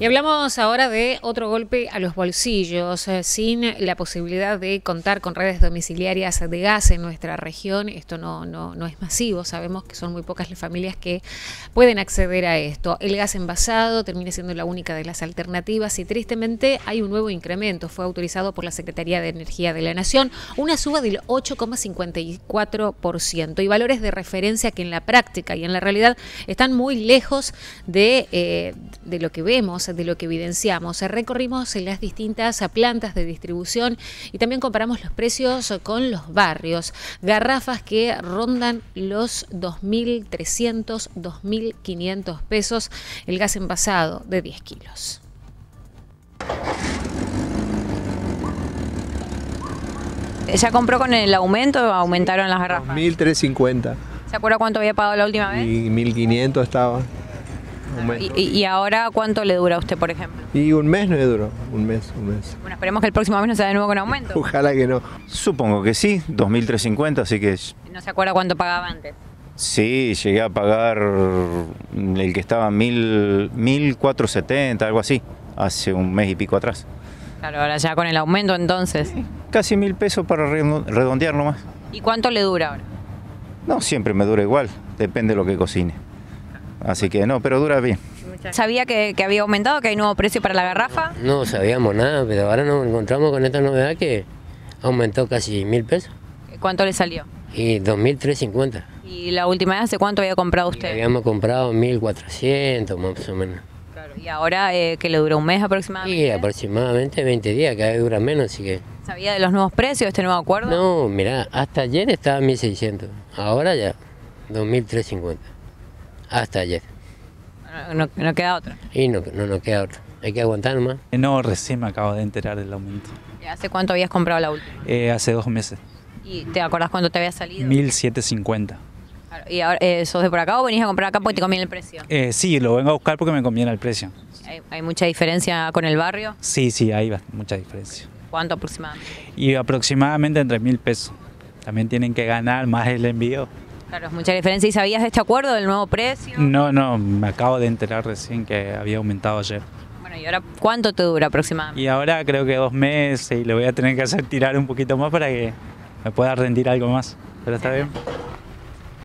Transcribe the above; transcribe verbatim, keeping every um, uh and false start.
Y hablamos ahora de otro golpe a los bolsillos, eh, sin la posibilidad de contar con redes domiciliarias de gas en nuestra región. Esto no, no, no es masivo, sabemos que son muy pocas las familias que pueden acceder a esto. El gas envasado termina siendo la única de las alternativas y tristemente hay un nuevo incremento. Fue autorizado por la Secretaría de Energía de la Nación, una suba del ocho coma cincuenta y cuatro por ciento y valores de referencia que en la práctica y en la realidad están muy lejos de, eh, de lo que vemos, de lo que evidenciamos. Recorrimos las distintas plantas de distribución y también comparamos los precios con los barrios. Garrafas que rondan los dos mil trescientos, dos mil quinientos pesos, el gas envasado de diez kilos. ¿Ya compró con el aumento o aumentaron las garrafas? mil trescientos cincuenta. ¿Se acuerda cuánto había pagado la última vez? Y mil quinientos estaba. ¿Y, y ahora cuánto le dura a usted, por ejemplo? Y un mes no le duró, un mes, un mes. Bueno, esperemos que el próximo mes no sea de nuevo con aumento. Ojalá que no. Supongo que sí, dos mil trescientos cincuenta, así que... ¿No se acuerda cuánto pagaba antes? Sí, llegué a pagar el que estaba mil cuatrocientos setenta, algo así, hace un mes y pico atrás. Claro, ahora ya con el aumento entonces. Casi mil pesos para redondear nomás. ¿Y cuánto le dura ahora? No, siempre me dura igual, depende de lo que cocine. Así que no, pero dura bien. ¿Sabía que, que había aumentado, que hay nuevo precio para la garrafa? No, no sabíamos nada, pero ahora nos encontramos con esta novedad que aumentó casi mil pesos. ¿Cuánto le salió? Y dos mil trescientos cincuenta. ¿Y la última vez hace cuánto había comprado usted? Y habíamos comprado mil cuatrocientos más o menos. Claro. ¿Y ahora eh, que le dura un mes aproximadamente? Y aproximadamente veinte días, cada vez dura menos, así que... ¿Sabía de los nuevos precios, de este nuevo acuerdo? No, mirá, hasta ayer estaba mil seiscientos, ahora ya dos mil trescientos cincuenta. Hasta ayer. No, no, no queda otra. Y no, no nos queda otra. Hay que aguantar nomás. No, recién me acabo de enterar del aumento. ¿Y hace cuánto habías comprado la última? Eh, hace dos meses. ¿Y te acordás cuánto te había salido? mil setecientos cincuenta. Claro. ¿Y ahora eh, sos de por acá o venís a comprar acá porque te conviene el precio? Eh, sí, lo vengo a buscar porque me conviene el precio. ¿Hay, hay mucha diferencia con el barrio? Sí, sí, hay mucha diferencia. ¿Cuánto aproximadamente? Y aproximadamente entre mil pesos. También tienen que ganar más el envío. Claro, es mucha diferencia. ¿Y sabías de este acuerdo, del nuevo precio? No, no, me acabo de enterar recién que había aumentado ayer. Bueno, ¿y ahora cuánto te dura aproximadamente? Y ahora creo que dos meses y le voy a tener que hacer tirar un poquito más para que me pueda rendir algo más. Pero está bien.